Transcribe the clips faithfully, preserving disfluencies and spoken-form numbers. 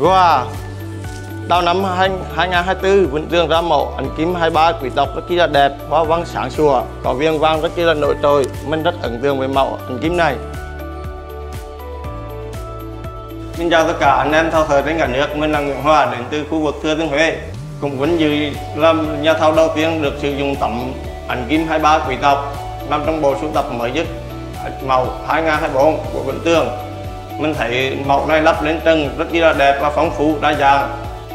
Wow. Đầu năm hai nghìn không trăm hai mươi tư, Vĩnh Tường ra mẫu ảnh kim hai mươi ba quý tộc rất là đẹp, hoa văn sáng sủa, có viền vàng rất là nổi trội. Mình rất ấn tượng với mẫu ảnh kim này. Xin chào tất cả anh em thợ thợ trên cả nước, mình là Nguyễn Hòa đến từ khu vực Thừa Thiên Huế. Cũng vinh dự làm nhà thầu đầu tiên được sử dụng tấm ảnh kim hai mươi ba quý tộc nằm trong bộ sưu tập mới nhất mẫu hai nghìn không trăm hai mươi tư của Vĩnh Tường. Mình thấy mẫu này lắp lên trần rất là đẹp và phong phú đa dạng.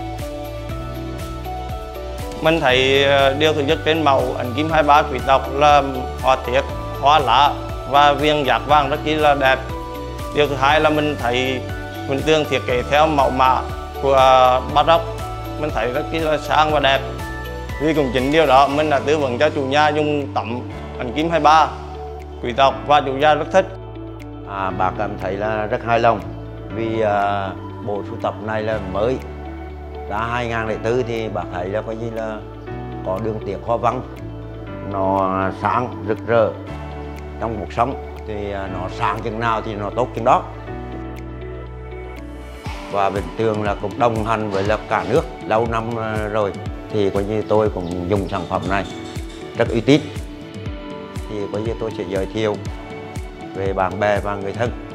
Mình thấy điều thứ nhất trên mẫu ảnh kim hai mươi ba quý tộc là họa tiết, hoa lá và viền giác vàng rất là đẹp. Điều thứ hai là mình thấy Vĩnh Tường thiết kế theo mẫu mã của Baroque, mình thấy rất là sang và đẹp. Vì cũng chính điều đó mình đã tư vấn cho chủ nhà dùng tấm ảnh kim hai mươi ba quý tộc và chủ nhà rất thích. À, bác cảm thấy là rất hài lòng vì à, bộ sưu tập này là mới ra hai nghìn không trăm lẻ tư thì bác thấy là coi như là có đường tiết hoa văn nó sáng rực rỡ trong cuộc sống, thì à, nó sáng chừng nào thì nó tốt chừng đó. Và Vĩnh Tường là cũng đồng hành với là cả nước lâu năm rồi, thì coi như tôi cũng dùng sản phẩm này rất uy tín, thì coi như tôi sẽ giới thiệu về bạn bè và người thân.